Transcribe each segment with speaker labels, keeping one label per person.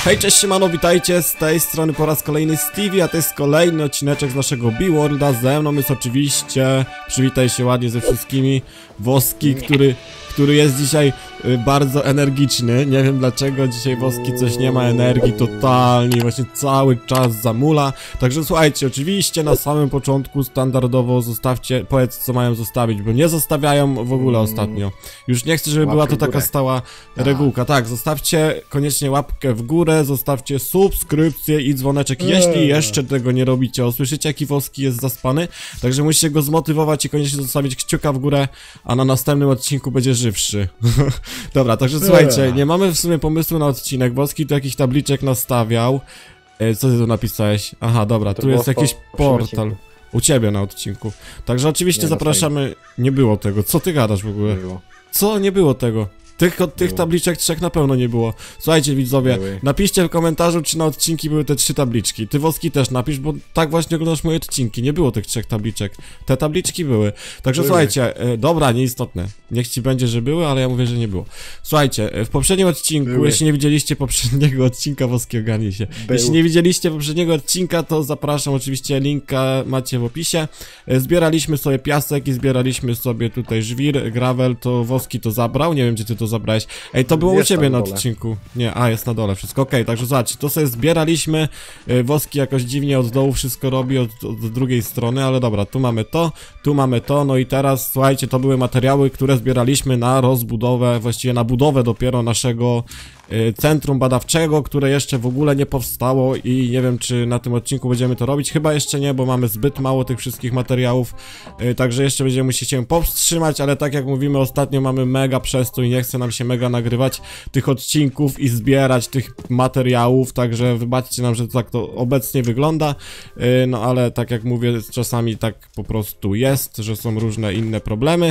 Speaker 1: Hej, cześć, siemano, witajcie, z tej strony po raz kolejny Stevie, a to jest kolejny odcineczek z naszego Beworlda. Ze mną jest oczywiście, przywitaj się ładnie ze wszystkimi, Woski, który jest dzisiaj bardzo energiczny. Nie wiem dlaczego, dzisiaj Woski coś nie ma energii totalnie, właśnie cały czas zamula. Także słuchajcie, oczywiście na samym początku standardowo zostawcie, powiedz co mają zostawić, bo nie zostawiają w ogóle ostatnio. Już nie chcę, żeby była to taka stała regułka. Tak, zostawcie koniecznie łapkę w górę, zostawcie subskrypcję i dzwoneczek, jeśli jeszcze tego nie robicie. Słyszycie, jaki Woski jest zaspany? Także musicie go zmotywować i koniecznie zostawić kciuka w górę, a na następnym odcinku będzie żywszy. Dobra, także słuchajcie, nie mamy w sumie pomysłu na odcinek. Woski tu jakiś tabliczek nastawiał. Co ty tu napisałeś? Aha, dobra, tu jest jakiś portal. U ciebie na odcinku. Także oczywiście zapraszamy... Nie było tego. Co ty gadasz w ogóle? Co? Nie było tego. Tych tabliczek 3 na pewno nie było. Słuchajcie widzowie, napiszcie w komentarzu, czy na odcinki były te 3 tabliczki. Ty Woski też napisz, bo tak właśnie oglądasz moje odcinki. Nie było tych 3 tabliczek. Te tabliczki były. Także słuchajcie, dobra, nieistotne. Niech ci będzie, że były, ale ja mówię, że nie było. Słuchajcie, w poprzednim odcinku, jeśli nie widzieliście poprzedniego odcinka, Woski ogarnij się. Jeśli nie widzieliście poprzedniego odcinka, to zapraszam, oczywiście linka macie w opisie. Zbieraliśmy sobie piasek i zbieraliśmy sobie tutaj żwir, gravel, to Woski to zabrał, nie wiem gdzie ty to zabrałeś. Ej, to było u ciebie na odcinku. Nie, jest na dole wszystko. Okej, także zobaczcie, to sobie zbieraliśmy. Woski jakoś dziwnie od dołu wszystko robi, od drugiej strony, ale dobra, tu mamy to, no i teraz, słuchajcie, to były materiały, które zbieraliśmy na rozbudowę, właściwie na budowę dopiero naszego centrum badawczego, które jeszcze w ogóle nie powstało i nie wiem, czy na tym odcinku będziemy to robić. Chyba jeszcze nie, bo mamy zbyt mało tych wszystkich materiałów, także jeszcze będziemy musieli się powstrzymać, ale tak jak mówimy, ostatnio mamy mega przestój, nie chce nam się mega nagrywać tych odcinków i zbierać tych materiałów, także wybaczcie nam, że tak to obecnie wygląda, no ale tak jak mówię, czasami tak po prostu jest, że są różne inne problemy,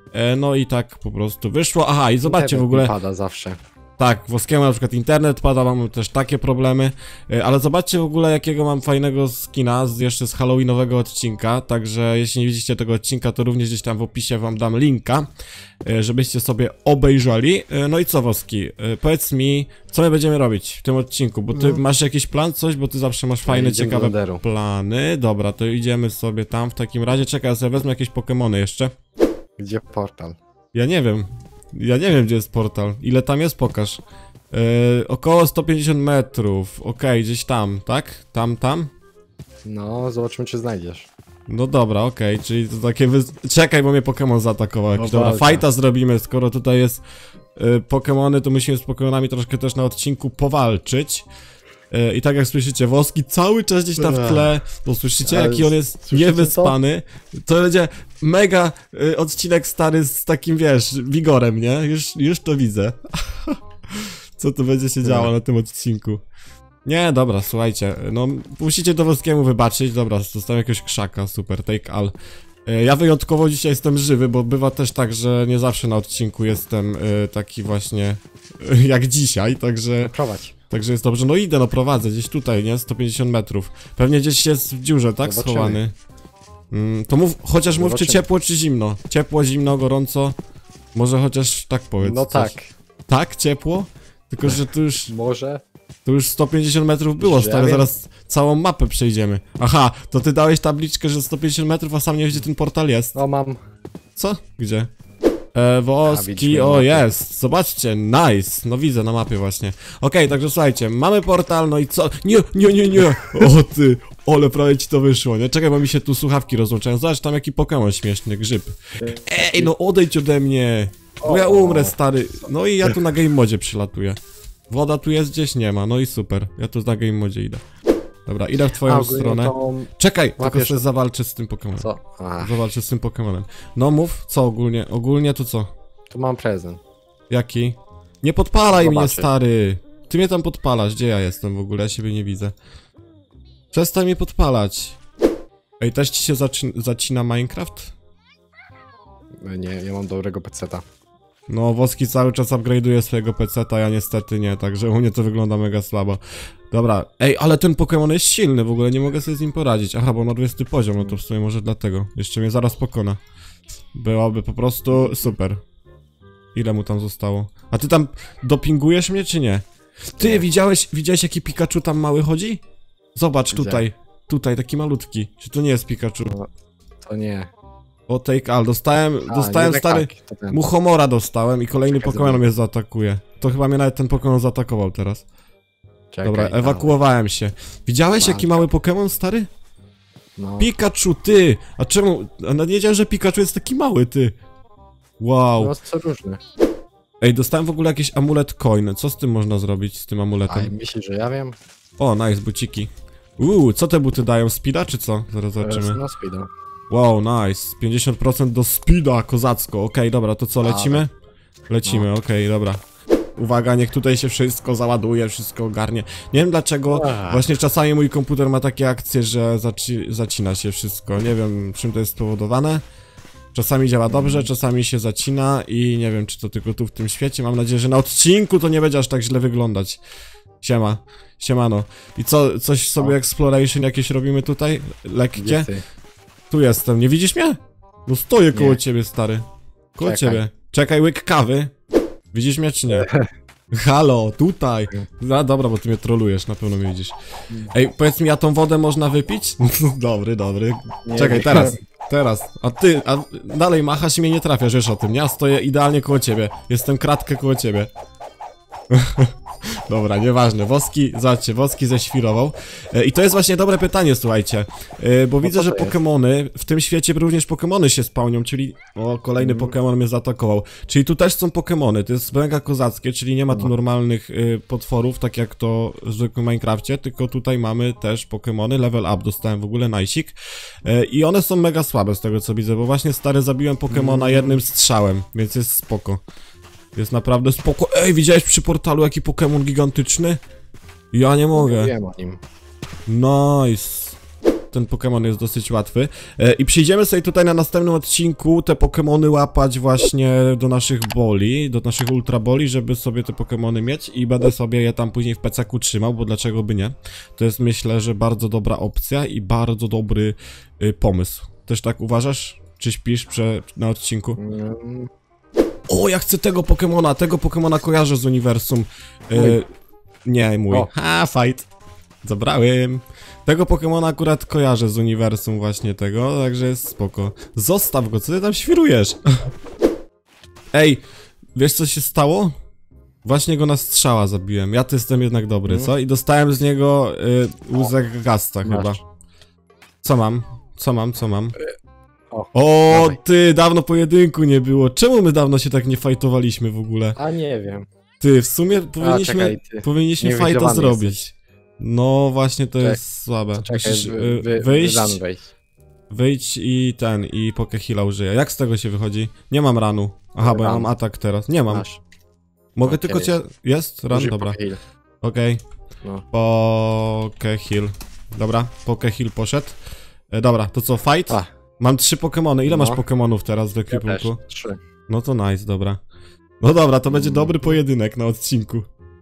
Speaker 1: no i tak po prostu wyszło. Aha, i zobaczcie w ogóle...
Speaker 2: pada zawsze.
Speaker 1: Tak, Woskiemu na przykład internet pada, mamy też takie problemy, ale zobaczcie w ogóle jakiego mam fajnego skina jeszcze z halloweenowego odcinka, także jeśli nie widzicie tego odcinka, to również gdzieś tam w opisie wam dam linka, żebyście sobie obejrzeli. No i co Woski, powiedz mi, co my będziemy robić w tym odcinku, bo ty masz jakiś plan, coś, bo ty zawsze masz fajne, ciekawe plany. Dobra, to idziemy sobie tam w takim razie, czekaj, ja sobie wezmę jakieś Pokemony jeszcze.
Speaker 2: Gdzie portal?
Speaker 1: Ja nie wiem, gdzie jest portal. Ile tam jest? Pokaż. Około 150 metrów. Okej, gdzieś tam, tak? Tam?
Speaker 2: No, zobaczymy czy znajdziesz.
Speaker 1: No dobra, okej, czyli to takie Czekaj, bo mnie Pokémon zaatakował jakiś. Dobra, fajta zrobimy, skoro tutaj jest Pokémony, to musimy z Pokémonami troszkę też na odcinku powalczyć. I tak jak słyszycie, Woski cały czas gdzieś tam w tle, bo słyszycie jaki on jest niewyspany. To będzie mega odcinek stary z takim, wiesz, wigorem, nie? Już to widzę. Co tu będzie się działo na tym odcinku. Nie, dobra, słuchajcie, no musicie to Woskiemu wybaczyć. Dobra, zostałem jakiegoś krzaka, super, take all. Ja wyjątkowo dzisiaj jestem żywy, bo bywa też tak, że nie zawsze na odcinku jestem taki właśnie jak dzisiaj, także...
Speaker 2: Prowadź.
Speaker 1: Także jest dobrze, no idę, no prowadzę, gdzieś tutaj, nie? 150 metrów. Pewnie gdzieś jest w dziurze, tak? Schowany. To mów, chociaż mów, czy ciepło, czy zimno? Ciepło, zimno, gorąco? Może chociaż tak powiedz.
Speaker 2: No
Speaker 1: coś.
Speaker 2: tak.
Speaker 1: Tak? Ciepło? Tylko, że tu już...
Speaker 2: Może?
Speaker 1: Tu już 150 metrów było, stary, zaraz całą mapę przejdziemy. Aha, to ty dałeś tabliczkę, że 150 metrów, a sam nie wiesz, gdzie ten portal jest.
Speaker 2: No mam.
Speaker 1: Co? Gdzie? Woski, o jest, zobaczcie, nice, no widzę na mapie właśnie. Okej, także słuchajcie, mamy portal, no i co? Nie, o ty, ole prawie ci to wyszło, nie? Czekaj, bo mi się tu słuchawki rozłączają, zobacz tam jaki Pokémon śmieszny, grzyb. Ej, no odejdź ode mnie, bo ja umrę, stary, no i ja tu na game modzie przylatuję. Woda tu jest gdzieś? Nie ma, no i super, ja tu na game modzie idę. Dobra, idę w twoją stronę. To... Czekaj, tylko sobie zawalczę z tym Pokémonem.
Speaker 2: Co?
Speaker 1: Zawalczę z tym Pokémonem. No mów, co ogólnie? Ogólnie to co?
Speaker 2: Tu mam prezent.
Speaker 1: Jaki? Nie podpalaj mnie, stary! Ty mnie tam podpalasz, gdzie ja jestem w ogóle? Ja siebie nie widzę. Przestań mnie podpalać. Ej, też ci się zacina Minecraft?
Speaker 2: Nie, ja mam dobrego peceta.
Speaker 1: No, Woski cały czas upgrade'uje swojego peceta, ja niestety nie, także u mnie to wygląda mega słabo. Dobra, ej, ale ten Pokémon jest silny, w ogóle nie mogę sobie z nim poradzić. Aha, bo ma 20 poziom, no to w sumie może dlatego. Jeszcze mnie zaraz pokona. Byłoby po prostu super. Ile mu tam zostało? A ty tam dopingujesz mnie, czy nie? Ty, widziałeś jaki Pikachu tam mały chodzi? Zobacz
Speaker 2: Widzę.
Speaker 1: tutaj, taki malutki. Czy to nie jest Pikachu?
Speaker 2: No, to nie.
Speaker 1: O, take all, dostałem
Speaker 2: nie
Speaker 1: stary,
Speaker 2: tak, to ten.
Speaker 1: Muchomora dostałem i kolejny
Speaker 2: Czekaj,
Speaker 1: Pokémon
Speaker 2: zobacz.
Speaker 1: mnie zaatakuje. To chyba mnie nawet ten Pokémon zaatakował teraz.
Speaker 2: Czekaj,
Speaker 1: Dobra, ewakuowałem się. Widziałeś jaki mały Pokémon, stary?
Speaker 2: No.
Speaker 1: Pikachu, ty! A czemu? A nawet nie wiedziałem, że Pikachu jest taki mały, ty. Wow.
Speaker 2: No, co różne.
Speaker 1: Ej, dostałem w ogóle jakiś amulet coin. Co z tym można zrobić, z tym
Speaker 2: A
Speaker 1: amuletem?
Speaker 2: myślisz, że ja wiem?
Speaker 1: O, nice, buciki. Co te buty dają? Speeda czy co? Zaraz zobaczymy.
Speaker 2: No, speedo.
Speaker 1: Wow, nice. 50% do speeda, kozacko. Okej, dobra, to co, lecimy? Lecimy, okej, dobra. Uwaga, niech tutaj się wszystko załaduje, wszystko ogarnie. Nie wiem dlaczego, właśnie czasami mój komputer ma takie akcje, że zacina się wszystko. Nie wiem, czym to jest spowodowane. Czasami działa dobrze, czasami się zacina i nie wiem, czy to tylko tu w tym świecie. Mam nadzieję, że na odcinku to nie będzie aż tak źle wyglądać. Siemano. I co, coś sobie exploration jakieś robimy tutaj? Lekkie?
Speaker 2: Gdzie ty?
Speaker 1: Tu jestem, nie widzisz mnie? No stoję koło ciebie, stary. Koło
Speaker 2: Czekaj.
Speaker 1: ciebie. Czekaj, łyk kawy. Widzisz mnie czy nie? Halo, tutaj. No dobra, bo ty mnie trolujesz, na pewno mnie widzisz. Ej, powiedz mi, a tą wodę można wypić? Dobry.
Speaker 2: Nie
Speaker 1: Czekaj,
Speaker 2: wiem.
Speaker 1: teraz. A dalej machasz i mnie nie trafiasz, wiesz o tym, nie? Ja stoję idealnie koło ciebie. Jestem kratkę koło ciebie. Dobra, nieważne. Zobaczcie, Woski ześwirował. I to jest właśnie dobre pytanie, słuchajcie. Bo widzę, że Pokemony, w tym świecie również Pokemony się spełnią, czyli... O, kolejny Pokemon mnie zaatakował. Czyli tu też są Pokemony, to jest mega kozackie, czyli nie ma tu normalnych potworów, tak jak to w zwykłym Minecrafcie, tylko tutaj mamy też Pokemony, level up dostałem w ogóle, najsik. I one są mega słabe z tego co widzę, bo właśnie stary zabiłem Pokemona jednym strzałem, więc jest spoko. Jest naprawdę spoko. Ej, widziałeś przy portalu jaki Pokémon gigantyczny? Ja nie mogę.
Speaker 2: Wiem o nim.
Speaker 1: Nice. Ten Pokémon jest dosyć łatwy. I przyjdziemy sobie tutaj na następnym odcinku te Pokémony łapać właśnie do naszych boli, do naszych ultra boli, żeby sobie te Pokémony mieć i będę sobie je tam później w peceku trzymał, bo dlaczego by nie? To jest myślę, że bardzo dobra opcja i bardzo dobry pomysł. Też tak uważasz? Czy śpisz na odcinku? O, ja chcę tego Pokemona kojarzę z uniwersum. Nie, mój.
Speaker 2: O.
Speaker 1: Fight. Zabrałem. Tego Pokemona akurat kojarzę z uniwersum właśnie tego, także jest spoko. Zostaw go, co ty tam świrujesz? Ej, wiesz co się stało? Właśnie go na strzała zabiłem. Ja to jestem jednak dobry, co? I dostałem z niego łzek Gasta chyba. Co mam? O,
Speaker 2: dawaj.
Speaker 1: ty, dawno pojedynku nie było. Czemu my dawno się tak nie fajtowaliśmy w ogóle?
Speaker 2: A nie wiem.
Speaker 1: Ty, w sumie
Speaker 2: czekaj, ty.
Speaker 1: powinniśmy fajta
Speaker 2: Niewygrzewany
Speaker 1: zrobić.
Speaker 2: jesteś.
Speaker 1: No właśnie to jest słabe.
Speaker 2: Czekaj,
Speaker 1: Musisz wyjść,
Speaker 2: wejść.
Speaker 1: wyjść i Pokehilla użyję. Jak z tego się wychodzi? Nie mam ranu. Aha, bo ja mam atak teraz. Nie mam.
Speaker 2: Masz.
Speaker 1: Mogę
Speaker 2: No,
Speaker 1: tylko
Speaker 2: kiedyś.
Speaker 1: cię... Jest? Ran?
Speaker 2: Użyj
Speaker 1: Dobra.
Speaker 2: Pokehill.
Speaker 1: Okej.
Speaker 2: No.
Speaker 1: Pokehill. Dobra, Pokehill poszedł. Dobra, to co, fight?
Speaker 2: A.
Speaker 1: Mam 3 Pokemony. Ile
Speaker 2: No.
Speaker 1: masz Pokemonów teraz w
Speaker 2: Ja też.
Speaker 1: ekwipunku?
Speaker 2: 3.
Speaker 1: No to nice, dobra. No dobra, to będzie dobry pojedynek na odcinku.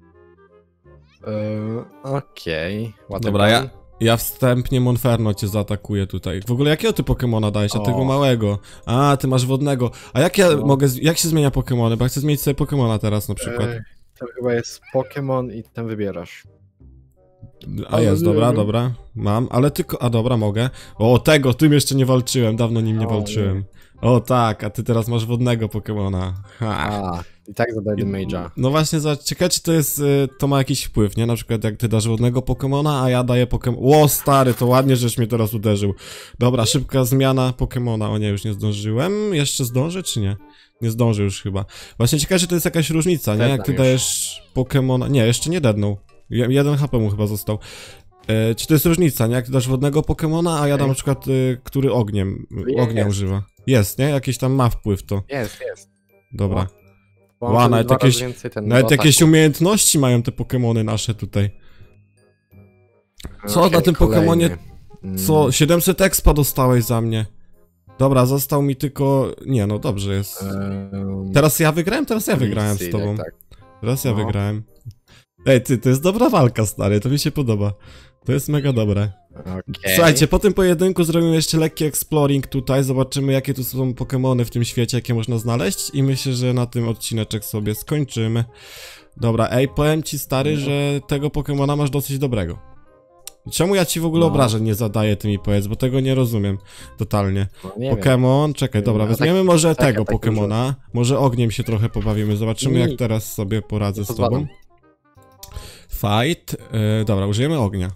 Speaker 2: Okej. Ładny
Speaker 1: Dobra,
Speaker 2: plan.
Speaker 1: ja wstępnie Monferno cię zaatakuję tutaj. W ogóle jakiego ty Pokemona dajesz? A tego
Speaker 2: O.
Speaker 1: małego. A, ty masz wodnego. A jak ja
Speaker 2: No.
Speaker 1: mogę... Jak się zmienia Pokemony? Bo ja chcę zmienić sobie Pokemona teraz na przykład.
Speaker 2: To chyba jest Pokémon i ten wybierasz.
Speaker 1: A jest, dobra. Mam, ale tylko... A dobra, mogę. O, tym jeszcze nie walczyłem. Dawno nim nie
Speaker 2: O,
Speaker 1: walczyłem. O tak, a ty teraz masz wodnego Pokemona. Ha.
Speaker 2: A, i tak zadaję damage'a.
Speaker 1: No właśnie, ciekawe czy to jest, to ma jakiś wpływ, nie? Na przykład jak ty dasz wodnego Pokemona, a ja daję Pokemon... Ło, stary, to ładnie, żeś mnie teraz uderzył. Dobra, szybka zmiana Pokemona. O nie, już nie zdążyłem. Jeszcze zdążę, czy nie? Nie zdążę już chyba. Właśnie ciekawe, czy to jest jakaś różnica, nie? Jak ty
Speaker 2: już.
Speaker 1: dajesz Pokemona... Nie, jeszcze nie dednął. 1 HP mu chyba został. Czy to jest różnica, nie? Jak ty dasz wodnego Pokemona, a ja dam na przykład, który ognia
Speaker 2: Jest.
Speaker 1: używa. Jest, nie? Jakiś tam ma wpływ to.
Speaker 2: Jest.
Speaker 1: Dobra.
Speaker 2: Bo
Speaker 1: Ła,
Speaker 2: mam
Speaker 1: nawet
Speaker 2: dwa razy
Speaker 1: jakieś-
Speaker 2: więcej ten
Speaker 1: Nawet
Speaker 2: do
Speaker 1: jakieś
Speaker 2: ataku.
Speaker 1: umiejętności mają te Pokemony nasze tutaj. Co
Speaker 2: Okej,
Speaker 1: na tym Pokemonie?
Speaker 2: kolejny.
Speaker 1: Co? 700 expa dostałeś za mnie. Dobra, został mi tylko... Nie, no dobrze jest. Teraz ja wygrałem? Teraz ja wygrałem z tobą.
Speaker 2: Tak.
Speaker 1: Teraz ja
Speaker 2: No.
Speaker 1: wygrałem. Ej, ty, to jest dobra walka, stary, to mi się podoba. To jest mega dobre.
Speaker 2: Okej.
Speaker 1: Słuchajcie, po tym pojedynku zrobimy jeszcze lekki exploring tutaj, zobaczymy jakie tu są Pokemony w tym świecie, jakie można znaleźć i myślę, że na tym odcineczek sobie skończymy. Dobra, ej, powiem ci stary, że tego Pokemona masz dosyć dobrego. Czemu ja ci w ogóle obrażeń nie zadaję, ty mi powiedz, bo tego nie rozumiem totalnie.
Speaker 2: No, nie wiem.
Speaker 1: Pokemon, czekaj, dobra,
Speaker 2: No,
Speaker 1: weźmiemy
Speaker 2: tak-
Speaker 1: może
Speaker 2: tak,
Speaker 1: tego
Speaker 2: tak
Speaker 1: Pokemona, może ogniem się trochę pobawimy, zobaczymy jak
Speaker 2: Nie.
Speaker 1: teraz sobie poradzę z
Speaker 2: Pozwalam.
Speaker 1: tobą. Fight, dobra, użyjemy ognia.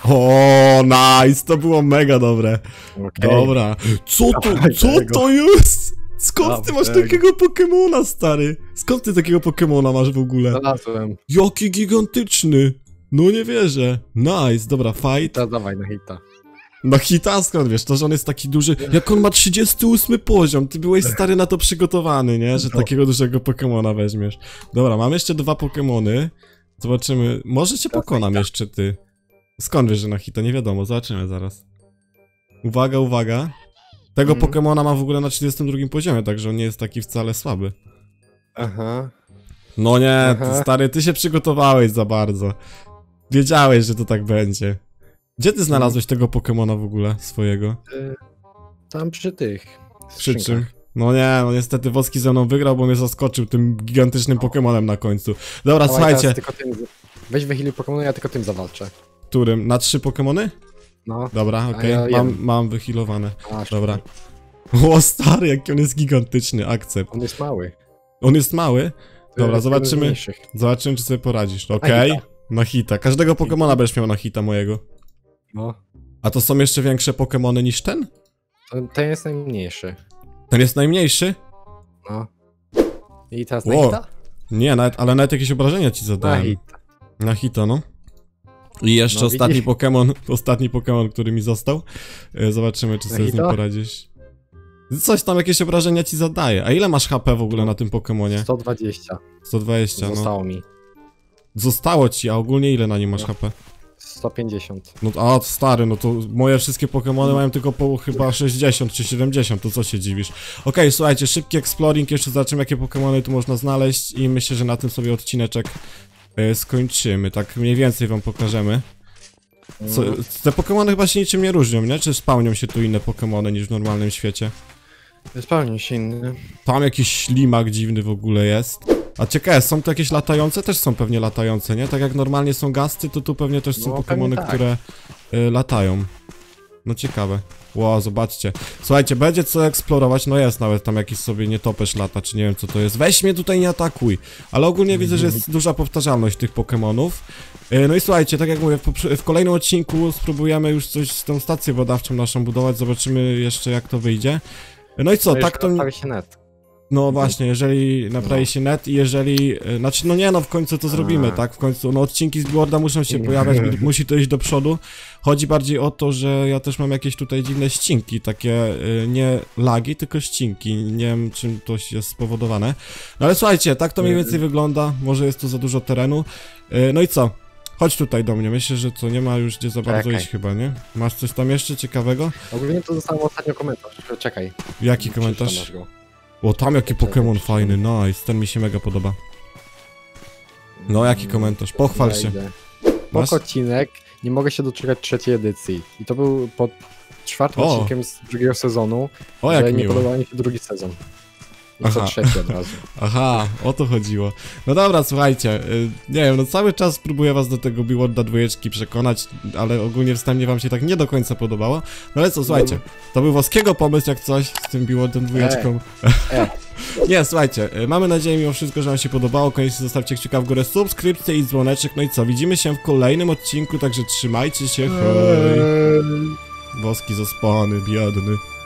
Speaker 1: O, nice, to było mega dobre.
Speaker 2: Okej.
Speaker 1: Dobra, co
Speaker 2: Dawaj tego.
Speaker 1: to jest? Skąd ty
Speaker 2: Dawaj
Speaker 1: masz
Speaker 2: tego.
Speaker 1: takiego Pokemona, stary? Skąd ty takiego Pokemona masz w ogóle?
Speaker 2: Znalazłem.
Speaker 1: Jaki gigantyczny! No nie wierzę. Nice, dobra, fight.
Speaker 2: Teraz dawaj na hita.
Speaker 1: Na hita skąd wiesz, to że on jest taki duży, jak on ma 38 poziom, ty byłeś stary na to przygotowany, nie, że
Speaker 2: No.
Speaker 1: takiego dużego Pokemona weźmiesz. Dobra, mam jeszcze 2 Pokemony, zobaczymy, może cię pokonam jeszcze ty. Skąd wiesz, że na hita, nie wiadomo, zobaczymy zaraz. Uwaga, uwaga. Tego Pokemona ma w ogóle na 32 poziomie, także on nie jest taki wcale słaby.
Speaker 2: Aha.
Speaker 1: No nie, ty,
Speaker 2: Aha.
Speaker 1: stary, ty się przygotowałeś za bardzo. Wiedziałeś, że to tak będzie. Gdzie ty znalazłeś tego Pokemona w ogóle, swojego?
Speaker 2: Tam przy tych
Speaker 1: Przy czym?
Speaker 2: skrzynkach.
Speaker 1: No nie, no niestety Woski ze mną wygrał, bo mnie zaskoczył tym gigantycznym Pokemonem na końcu. Dobra,
Speaker 2: Dawaj,
Speaker 1: słuchajcie,
Speaker 2: teraz tylko tym... Weź wychyli Pokemonu, ja tylko tym zawalczę.
Speaker 1: którym? Na 3 Pokemony?
Speaker 2: No.
Speaker 1: Dobra, okej,
Speaker 2: ja jeden.
Speaker 1: mam wyhealowane.
Speaker 2: A,
Speaker 1: Dobra. O stary, jaki on jest gigantyczny, akcept.
Speaker 2: On jest mały.
Speaker 1: On jest mały?
Speaker 2: To
Speaker 1: Dobra,
Speaker 2: jest jeden z
Speaker 1: zobaczymy.
Speaker 2: mniejszych.
Speaker 1: Zobaczymy, czy sobie poradzisz. Okej,
Speaker 2: hita.
Speaker 1: na hita. Każdego Pokemona będziesz miał na hita mojego.
Speaker 2: No.
Speaker 1: A to są jeszcze większe Pokemony niż ten?
Speaker 2: Ten jest najmniejszy.
Speaker 1: Ten jest najmniejszy?
Speaker 2: No. I teraz na
Speaker 1: O,
Speaker 2: hita?
Speaker 1: Nie, ale nawet jakieś obrażenia ci
Speaker 2: Na
Speaker 1: zadałem.
Speaker 2: hita.
Speaker 1: Na hita, no. I jeszcze
Speaker 2: No,
Speaker 1: ostatni
Speaker 2: widzisz?
Speaker 1: ostatni Pokemon, który mi został. Zobaczymy, czy
Speaker 2: Na
Speaker 1: sobie z nim
Speaker 2: hita?
Speaker 1: poradzisz. Coś tam, jakieś obrażenia ci zadaje. A ile masz HP w ogóle na tym Pokemonie?
Speaker 2: 120
Speaker 1: 120, no.
Speaker 2: zostało mi.
Speaker 1: Zostało ci, a ogólnie ile na nim masz
Speaker 2: No.
Speaker 1: HP?
Speaker 2: 150.
Speaker 1: No a stary, no to moje wszystkie Pokemony mają tylko po chyba 60 czy 70, to co się dziwisz? Okej, słuchajcie, szybki exploring, jeszcze zobaczymy jakie Pokemony tu można znaleźć i myślę, że na tym sobie odcineczek skończymy, tak mniej więcej wam pokażemy. Co, te Pokemony chyba się niczym nie różnią, nie? Czy spełnią się tu inne Pokemony niż w normalnym świecie?
Speaker 2: Zupełnie się inny.
Speaker 1: Tam jakiś ślimak dziwny w ogóle jest. A ciekawe, są tu jakieś latające? Też są pewnie latające, nie? Tak jak normalnie są gasty, to tu pewnie też są
Speaker 2: No,
Speaker 1: Pokemony,
Speaker 2: pewnie tak.
Speaker 1: które latają. No ciekawe. Wow, zobaczcie. Słuchajcie, będzie co eksplorować, no jest nawet tam jakiś sobie nietoperz lata, czy nie wiem co to jest. Weź mnie tutaj, nie atakuj. Ale ogólnie widzę, że jest duża powtarzalność tych Pokemonów. No i słuchajcie, tak jak mówię, w kolejnym odcinku spróbujemy już coś z tą stacją badawczą naszą budować, zobaczymy jeszcze jak to wyjdzie. No i co,
Speaker 2: No
Speaker 1: tak to...
Speaker 2: Naprawi się net.
Speaker 1: No właśnie, jeżeli naprawi się net i jeżeli... Znaczy, no nie no, w końcu to zrobimy, tak? W końcu, no odcinki z Billboarda muszą się pojawiać, musi to iść do przodu. Chodzi bardziej o to, że ja też mam jakieś tutaj dziwne ścinki, takie nie lagi, tylko ścinki. Nie wiem, czym to jest spowodowane. No ale słuchajcie, tak to mniej więcej wygląda, może jest tu za dużo terenu. No i co? Chodź tutaj do mnie, myślę, że to nie ma już gdzie za bardzo
Speaker 2: Czekaj.
Speaker 1: iść chyba, nie? Masz coś tam jeszcze ciekawego?
Speaker 2: Ogólnie to dostałem ostatnio komentarz. Czekaj.
Speaker 1: Jaki komentarz?
Speaker 2: Przeczytam go.
Speaker 1: O, tam jaki
Speaker 2: Czekaj,
Speaker 1: Pokémon
Speaker 2: czekaj.
Speaker 1: fajny, nice, ten mi się mega podoba. No, jaki komentarz? Pochwal się.
Speaker 2: Wejdę.
Speaker 1: Masz?
Speaker 2: Spoko odcinek, nie mogę się doczekać trzeciej edycji. I to był pod czwartym
Speaker 1: O.
Speaker 2: odcinkiem z drugiego sezonu,
Speaker 1: O,
Speaker 2: że
Speaker 1: jak
Speaker 2: nie
Speaker 1: miło.
Speaker 2: podobał mi się drugi sezon. I co
Speaker 1: Aha.
Speaker 2: trzeci od razu.
Speaker 1: Aha, o to chodziło. No dobra, słuchajcie, nie wiem, no cały czas próbuję was do tego Billboarda 2 przekonać, ale ogólnie wstępnie wam się tak nie do końca podobało. No ale co, słuchajcie, to był Woskiego pomysł jak coś z tym Billboardem 2. Nie, słuchajcie, mamy nadzieję mimo wszystko, że wam się podobało. Koniecznie zostawcie kciuka w górę, subskrypcję i dzwoneczek. No i co, widzimy się w kolejnym odcinku, także trzymajcie się, hej. Woski zaspany, biedny.